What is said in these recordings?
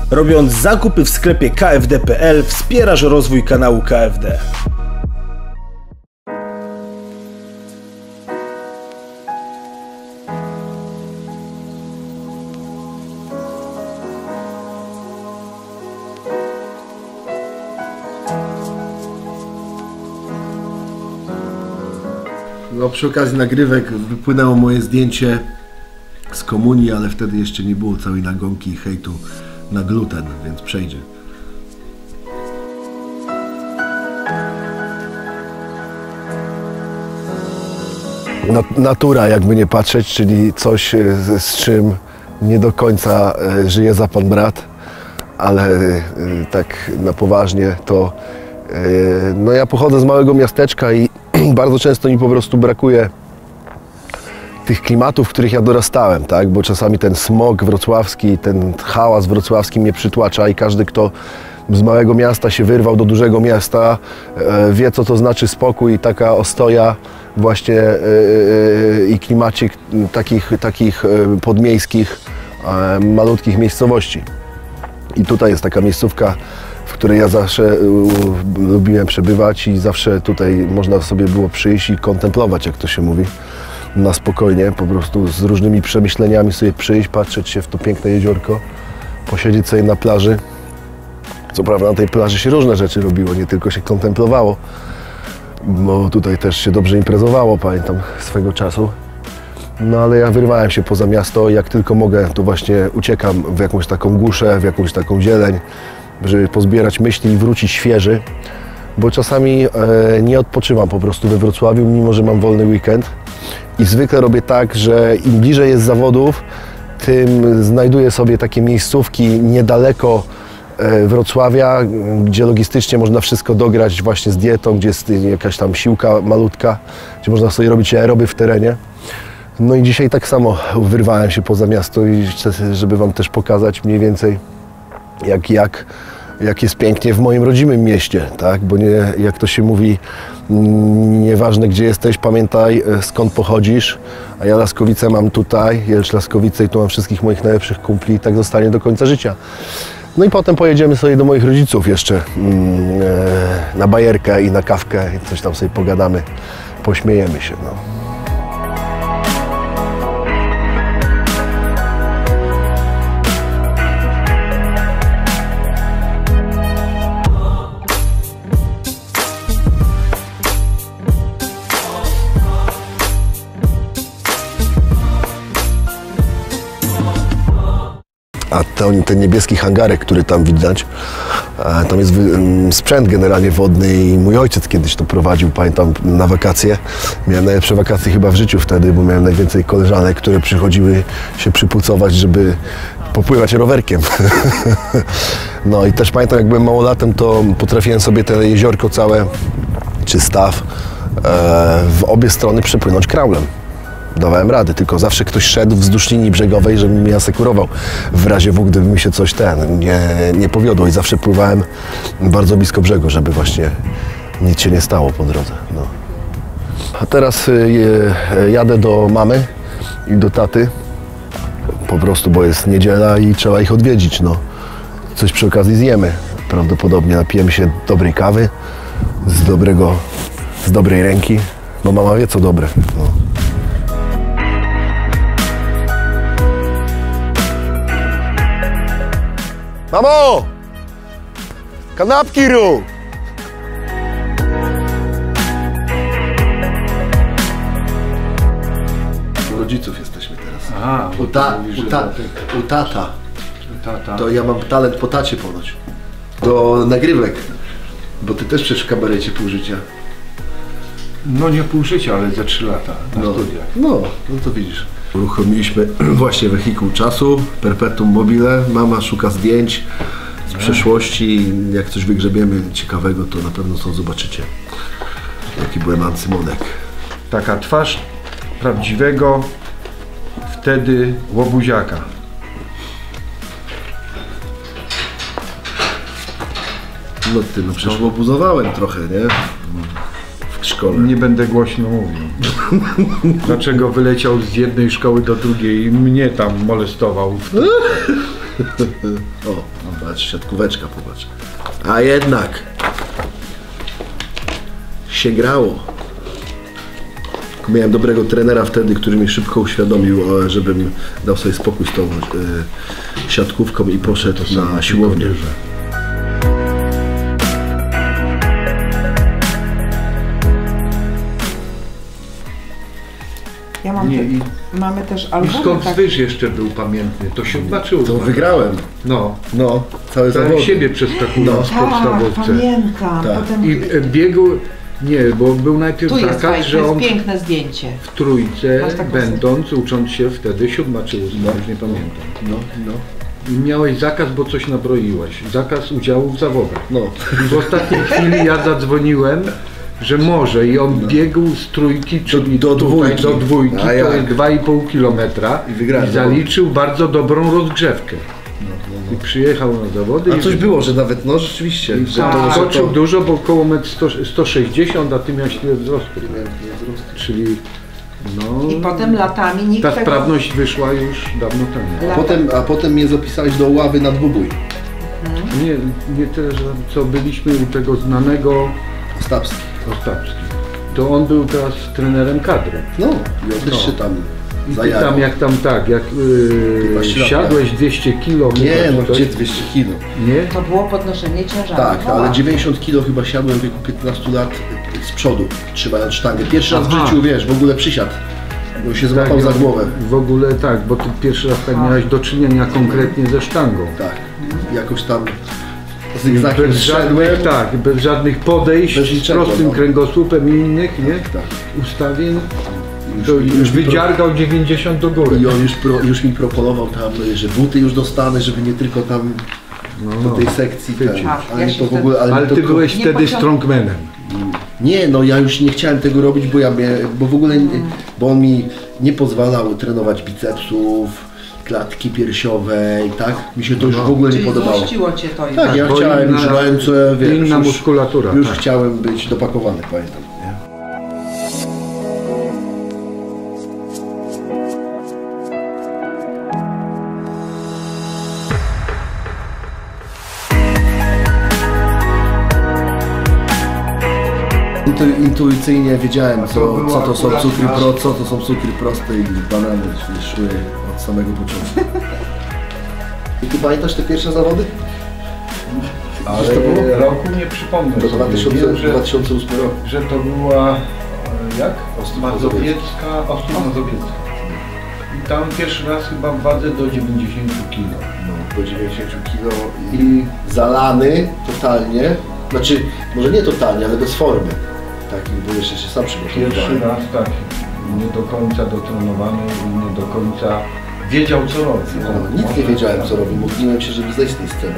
Robiąc zakupy w sklepie kfd.pl wspierasz rozwój kanału KFD. No, przy okazji nagrywek wypłynęło moje zdjęcie z komunii, ale wtedy jeszcze nie było całej nagonki i hejtu na gluten, więc przejdzie. Natura, jakby nie patrzeć, czyli coś, z czym nie do końca żyje za pan brat, ale tak na poważnie to no ja pochodzę z małego miasteczka i bardzo często mi po prostu brakuje tych klimatów, w których ja dorastałem, tak? Bo czasami ten smog wrocławski, ten hałas wrocławski mnie przytłacza i każdy, kto z małego miasta się wyrwał do dużego miasta, wie, co to znaczy spokój i taka ostoja właśnie i klimacik takich podmiejskich, malutkich miejscowości. I tutaj jest taka miejscówka, w której ja zawsze lubiłem przebywać i zawsze tutaj można sobie było przyjść i kontemplować, jak to się mówi, na spokojnie, po prostu z różnymi przemyśleniami sobie przyjść, patrzeć się w to piękne jeziorko, posiedzieć sobie na plaży. Co prawda na tej plaży się różne rzeczy robiło, nie tylko się kontemplowało, bo tutaj też się dobrze imprezowało, pamiętam, swego czasu. No ale ja wyrwałem się poza miasto, jak tylko mogę, to właśnie uciekam w jakąś taką głuszę, w jakąś taką zieleń, żeby pozbierać myśli i wrócić świeży, bo czasami nie odpoczywam po prostu we Wrocławiu, mimo że mam wolny weekend. I zwykle robię tak, że im bliżej jest zawodów, tym znajduję sobie takie miejscówki niedaleko Wrocławia, gdzie logistycznie można wszystko dograć właśnie z dietą, gdzie jest jakaś tam siłka malutka, gdzie można sobie robić aeroby w terenie. No i dzisiaj tak samo wyrwałem się poza miasto i żeby wam też pokazać mniej więcej jak jest pięknie w moim rodzimym mieście, tak? Bo nie, jak to się mówi, nieważne gdzie jesteś, pamiętaj skąd pochodzisz, a ja Laskowice mam tutaj, Jelcz Laskowice i tu mam wszystkich moich najlepszych kumpli i tak zostanie do końca życia. No i potem pojedziemy sobie do moich rodziców jeszcze na bajerkę i na kawkę i coś tam sobie pogadamy, pośmiejemy się. No. A ten niebieski hangarek, który tam widać, tam jest sprzęt generalnie wodny i mój ojciec kiedyś to prowadził, pamiętam, na wakacje. Miałem najlepsze wakacje chyba w życiu wtedy, bo miałem najwięcej koleżanek, które przychodziły się przypucować, żeby popływać rowerkiem. No i też pamiętam, jak byłem małolatem, to potrafiłem sobie te jeziorko całe, czy staw, w obie strony przepłynąć kraulem. Dawałem radę, tylko zawsze ktoś szedł wzdłuż linii brzegowej, żeby mnie asekurował w razie W, gdyby mi się coś nie powiodło i zawsze pływałem bardzo blisko brzegu, żeby właśnie nic się nie stało po drodze. No. A teraz jadę do mamy i do taty, po prostu, bo jest niedziela i trzeba ich odwiedzić. No. Coś przy okazji zjemy, prawdopodobnie napijemy się dobrej kawy, z dobrej ręki, bo mama wie co dobre. No. Mamo! Kanapki rób! U rodziców jesteśmy teraz. Aha, u tata. To ja mam talent po tacie ponoć. Do nagrywek. Bo ty też przecież w kabarecie pół życia. No nie pół życia, ale za 3 lata na studiach. No to widzisz. Uruchomiliśmy właśnie wehikuł czasu, perpetuum mobile. Mama szuka zdjęć z przeszłości. Jak coś wygrzebiemy ciekawego, to na pewno to zobaczycie. Jaki byłem ancymonek. Taka twarz prawdziwego wtedy łobuziaka. No ty, no przecież łobuzowałem trochę, nie? W szkole. Nie będę głośno mówił. Dlaczego wyleciał z jednej szkoły do drugiej i mnie tam molestował? O, no patrz, siatkóweczka, popatrz. A jednak się grało. Miałem dobrego trenera wtedy, który mi szybko uświadomił, żebym dał sobie spokój z tą siatkówką i poszedł na siłownię. Ja mam mamy też I albumy. skąd Zwyż jeszcze był pamiętny, to się zobaczyło. To wygrałem. No, Całe zawody. siebie przeskakując w Tak, podstawowce. pamiętam. Tak. Potem... I biegł, nie, bo był najpierw Tu jest zakaz, fajne, że to on jest piękne zdjęcie. w trójce, Masz taką będąc, ucząc się wtedy 7. czy 8, już nie pamiętam. No. I miałeś zakaz, bo coś nabroiłeś. Zakaz udziału w zawodach. No. I w ostatniej chwili ja zadzwoniłem, że może i on biegł z trójki, czyli do tutaj dwójki. do dwójki, A to jak? jest 2,5 kilometra I wygrałem. i zaliczył bardzo dobrą rozgrzewkę. I przyjechał na zawody. A i coś było, że nawet, no rzeczywiście, I że to... skoczył dużo, bo około 160 m, a ty miałeś tyle wzrostu. Czyli no, I potem latami nikt ta tego... sprawność wyszła już dawno temu. A potem mnie zapisałeś do ławy na dwubój. Nie tyle, że co byliśmy u tego znanego Ostapski. Ostapski. To on był teraz trenerem kadry. No, i on też się tam I ty zajarał. tam jak siadłeś 200 kilo. Nie, chyba, no czy gdzie coś? 200 kilo? Nie? To było podnoszenie ciężaru. Tak, ale 90 kilo chyba siadłem w wieku 15 lat z przodu, trzymając sztangę. Pierwszy raz w Aha. życiu, wiesz, w ogóle przysiadł. Bo się złapał za głowę. W ogóle tak, bo ty pierwszy raz tak miałeś do czynienia konkretnie ze sztangą. Tak, jakoś tam zygzakiem Bez żadnych, zszedłem. tak, bez żadnych podejść, Bez z niczego, prostym no. kręgosłupem i innych, nie? Tak. Ustawień. Już- To już już mi wydziargał 90 do góry. I on już mi proponował tam, że buty już dostanę, żeby nie tylko tam do tej sekcji. Chwycić. Ten, Tak, ale ja mi się to w wtedy- ogóle... Ale mi ty to byłeś nie wtedy pociąg- strongmanem. Nie, no ja już nie chciałem tego robić, bo w ogóle, bo on mi nie pozwalał trenować bicepsów, klatki piersiowej, tak? Mi się to już w ogóle nie Czyli podobało. złościło cię to już. Tak, ja bo chciałem inna- już ręce, wiesz, inna już, muskulatura, już tak. chciałem być dopakowany, pamiętam. Nie? Intuicyjnie wiedziałem, co to są cukry co to są cukry proste i banany szły od samego początku. I ty pamiętasz te pierwsze zawody? Ale to było? roku nie przypomnę To sobie. 2008 rok. Że to była, jak? Ostrów Mazowiecka, Ostrów Mazowiecka. I tam pierwszy raz chyba w wadze do 90 kg. No, do 90 kg i zalany totalnie. Znaczy, może nie totalnie, ale bez formy. Taki, bo jeszcze się sam Pierwszy przygotowywałem. raz tak, nie do końca dotrenowany i nie do końca wiedział co robi. No, nic nie wiedziałem co robię, modliłem się, żeby zejść z tej sceny.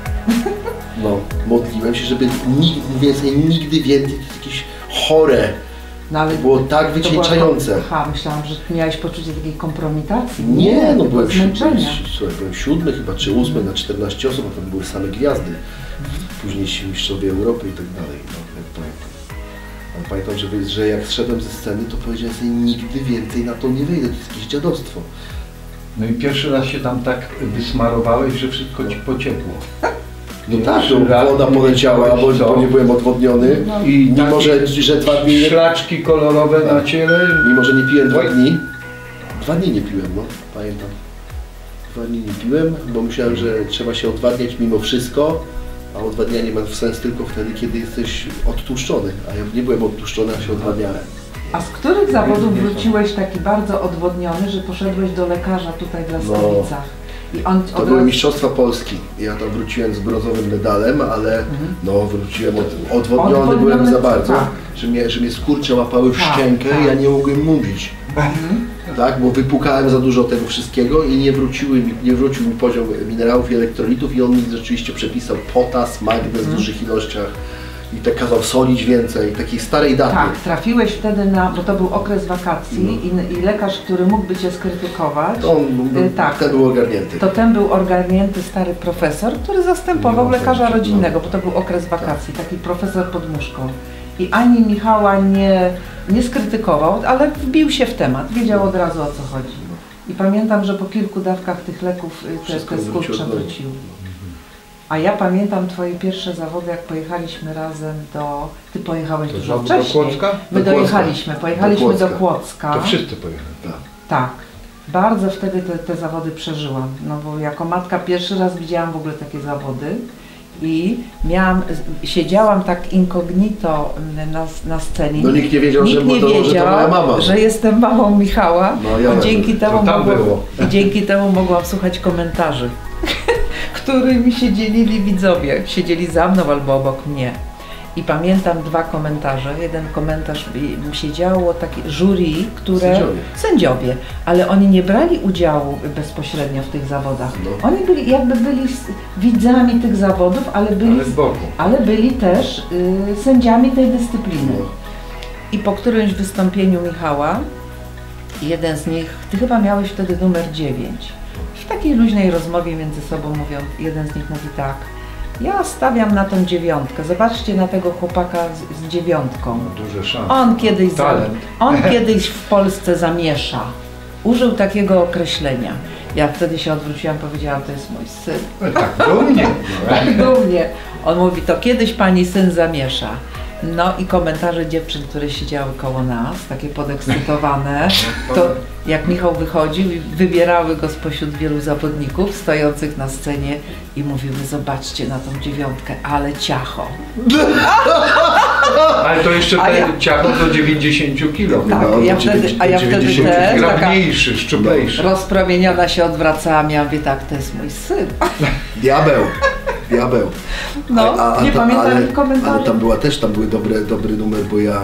No, modliłem się, żeby nigdy więcej, to jest jakieś chore. No, ale To było tak to była- wycieńczające. Aha, myślałam, że miałeś poczucie takiej kompromitacji. Nie, no tylko byłem zmęczenia. byłem 7 chyba, czy 8 na 14 osób, a tam były same gwiazdy. Później ci mistrzowie Europy i tak dalej, no, jak pamiętam. Ale pamiętam, że jak zszedłem ze sceny, to powiedziałem sobie, nigdy więcej na to nie wyjdę, to jest jakieś dziadostwo. No i pierwszy raz się tam tak wysmarowałeś, że wszystko ci pociekło. No Nie, tak, trzy razy woda nie poleciała, wiedziałeś, co. bo nie byłem odwodniony. I Mimo, takie że 2 dni, szlaczki kolorowe na ciele. mimo, że nie piłem 2 dni. 2 dni nie piłem, no, pamiętam. 2 dni nie piłem, bo myślałem, że trzeba się odwadniać mimo wszystko, a odwadnianie ma sens tylko wtedy, kiedy jesteś odtłuszczony. A ja nie byłem odtłuszczony, a się odwadniałem. A z których zawodów wróciłeś taki bardzo odwodniony, że poszedłeś do lekarza tutaj w Laskowicach? I on To były Mistrzostwa Polski. Ja tam wróciłem z brązowym medalem, ale no wróciłem odwodniony byłem za bardzo, tak. że mnie skurcze łapały w Tak, szczękę tak. i ja nie mogłem mówić. Tak, bo wypłukałem za dużo tego wszystkiego i nie wrócił mi poziom minerałów i elektrolitów i on mi rzeczywiście przepisał potas, magnez w dużych ilościach i tak kazał solić więcej, takiej starej daty. Tak, trafiłeś wtedy bo to był okres wakacji i lekarz, który mógłby cię skrytykować, To on tak. ten był ogarnięty. to ten był ogarnięty stary profesor, który zastępował lekarza rodzinnego, bo to był okres wakacji, taki profesor pod muszką. I ani Michała nie skrytykował, ale wbił się w temat, wiedział od razu o co chodzi. I pamiętam, że po kilku dawkach tych leków te skurcze wróciły. A ja pamiętam twoje pierwsze zawody, jak pojechaliśmy razem do... Ty pojechałeś dużo wcześniej. Do Kłodzka? My pojechaliśmy do Kłodzka. To wszyscy pojechali. Tak. Bardzo wtedy te zawody przeżyłam, no bo jako matka pierwszy raz widziałam w ogóle takie zawody i siedziałam tak incognito na scenie. No nikt nie wiedział, nikt nie wiedział, że to moja mama. Że jestem mamą Michała, no, ja i dzięki temu mogłam słuchać komentarzy, którymi się dzielili widzowie. Siedzieli za mną albo obok mnie. I pamiętam dwa komentarze. Jeden komentarz siedziało takie jury, które... Sędziowie. Ale oni nie brali udziału bezpośrednio w tych zawodach. No. Oni byli widzami tych zawodów, ale byli też sędziami tej dyscypliny. No. I po którymś wystąpieniu Michała, jeden z nich, ty chyba miałeś wtedy numer 9. W takiej luźnej rozmowie między sobą mówią, jeden z nich mówi tak: ja stawiam na tą 9. Zobaczcie na tego chłopaka z 9. Duże szanse. On kiedyś w Polsce zamiesza. Użył takiego określenia. Ja wtedy się odwróciłam, powiedziałam, to jest mój syn. Tak dumnie. Tak dumnie. On mówi, to kiedyś pani syn zamiesza. No i komentarze dziewczyn, które siedziały koło nas, takie podekscytowane, to jak Michał wychodził i wybierały go spośród wielu zawodników stojących na scenie i mówiły, zobaczcie na tą 9, ale ciacho. Ale to jeszcze ciacho do 90 kg. Tak, no, ja wtedy też taka mniejszy, szczuplejszy. Rozpromieniona się odwracałam, ja mówię, tak, to jest mój syn. Diabeł. No, nie pamiętam komentarzy. Ale tam były dobry numer, bo ja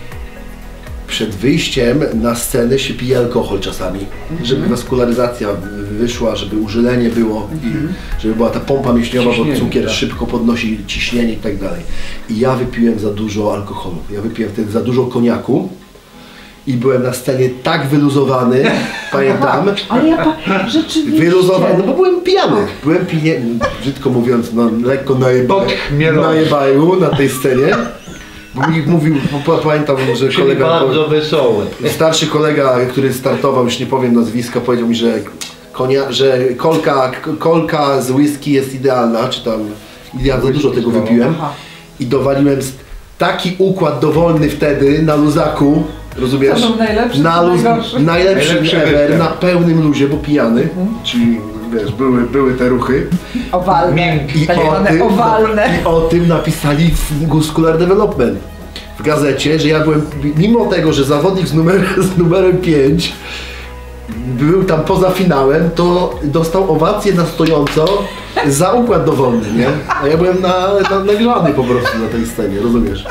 przed wyjściem na scenę się pije alkohol czasami, żeby waskularyzacja wyszła, żeby użylenie było i żeby była ta pompa mięśniowa, bo cukier szybko podnosi ciśnienie i tak dalej. I ja wypiłem za dużo alkoholu, ja wypiłem wtedy za dużo koniaku i byłem na scenie tak wyluzowany, pamiętam. Ale ja rzeczywiście. Wyluzowany, no bo byłem pijany. Byłem brzydko mówiąc, no lekko najebaju na tej scenie. Bo mi mówił, pamiętam, że kolega... bardzo wesoły. Starszy kolega, który startował, już nie powiem nazwiska, powiedział mi, że kolka z whisky jest idealna, czy tam... Ja za dużo tego wypiłem. I dowaliłem taki układ dowolny wtedy na luzaku, rozumiesz? To był najlepszy ever, na pełnym luzie, bo pijany. Czyli wiesz, były te ruchy. Owalne. I o tym napisali w Muscular Development w gazecie, że ja byłem, mimo tego, że zawodnik z numerem 5 był tam poza finałem, to dostał owację na stojąco za układ dowolny, nie? A ja byłem nagrzany po prostu na tej scenie, rozumiesz?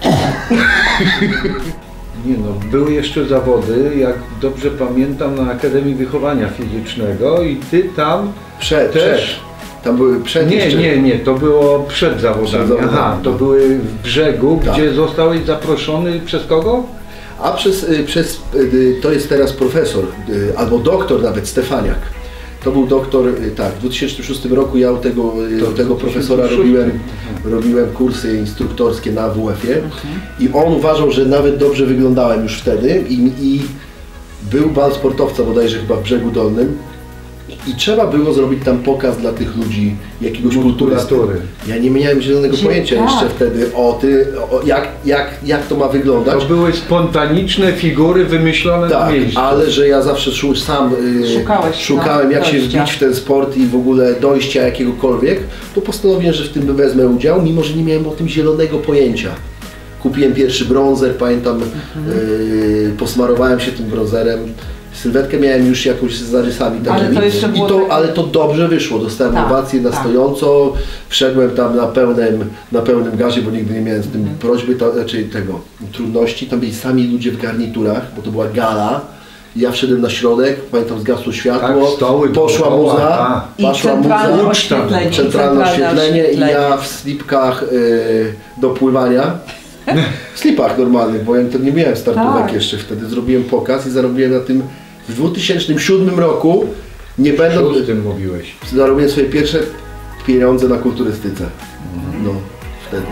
Nie no, były jeszcze zawody, jak dobrze pamiętam, na Akademii Wychowania Fizycznego i ty tam Tam były przed Nie, to było przed zawodami. Aha, to były w Brzegu, gdzie zostałeś zaproszony przez kogo? A to jest teraz profesor, albo doktor nawet, Stefaniak. To był doktor, tak, w 2006 roku ja u tego profesora robiłem kursy instruktorskie na WF-ie i on uważał, że nawet dobrze wyglądałem już wtedy i był bal sportowca bodajże chyba w Brzegu Dolnym i trzeba było zrobić tam pokaz dla tych ludzi jakiegoś kulturysty. Ja nie miałem zielonego pojęcia jeszcze wtedy jak to ma wyglądać. To były spontaniczne figury wymyślone na miejscu. Ale że ja zawsze sam szukałem jak się wbić w ten sport i w ogóle dojścia jakiegokolwiek, to postanowiłem, że w tym wezmę udział, mimo że nie miałem o tym zielonego pojęcia. Kupiłem pierwszy brązer, pamiętam, posmarowałem się tym brązerem. Sylwetkę miałem już jakąś z zarysami takimi, ale to dobrze wyszło, dostałem owację na stojąco, wszedłem tam na pełnym gazie, bo nigdy nie miałem z tym prośby, trudności, tam byli sami ludzie w garniturach, bo to była gala, ja wszedłem na środek, pamiętam zgasło światło, poszła muza, centralne oświetlenie i ja w slipkach do pływania. W slipach normalnych, bo ja nie miałem startówek jeszcze wtedy, zrobiłem pokaz i zarobiłem na tym w 2007 roku, nie będąc... mówiłeś. Zarobiłem swoje pierwsze pieniądze na kulturystyce. No, wtedy.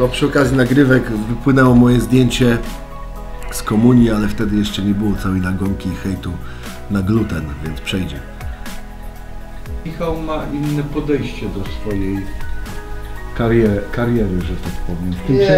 No przy okazji nagrywek wypłynęło moje zdjęcie z komunii, ale wtedy jeszcze nie było całej nagonki i hejtu na gluten, więc przejdzie. Michał ma inne podejście do swojej kariery, że tak powiem.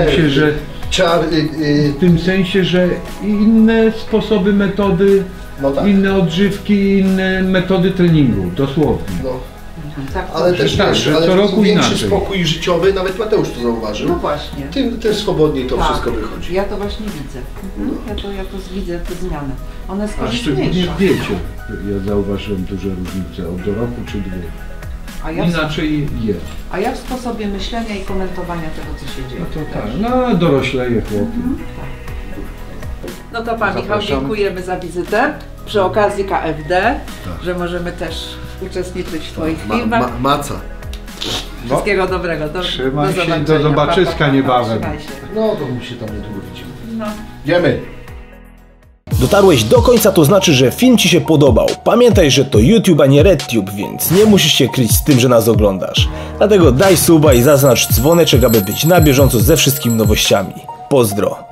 W tym sensie, że inne sposoby, metody, No tak. inne odżywki, inne metody treningu, dosłownie. No. Tak, Ale też tak, wiesz, że ale co roku większy inaczej. spokój życiowy, nawet Mateusz to zauważył. No właśnie. Tym też swobodniej to Tak. wszystko wychodzi. Ja to właśnie widzę. Ja to widzę, te zmiany. One jest A szczególnie korzystniejsza. w diecie ja zauważyłem duże różnice od roku czy dwóch. Inaczej je. A ja w sposobie myślenia i komentowania tego, co się dzieje. No to tak, no dorośleje chłopy. No to Pan Michał, Zapraszam. dziękujemy za wizytę. Przy okazji KFD, że możemy też uczestniczyć w Twoich filmach. Maca. Wszystkiego dobrego. Trzymaj się, zobaczenia. do zobaczyska niebawem. Trzymaj się. No to my się tam niedługo widzimy. No. Idziemy. Dotarłeś do końca, to znaczy, że film Ci się podobał. Pamiętaj, że to YouTube, a nie RedTube, więc nie musisz się kryć z tym, że nas oglądasz. Dlatego daj suba i zaznacz dzwoneczek, aby być na bieżąco ze wszystkimi nowościami. Pozdro!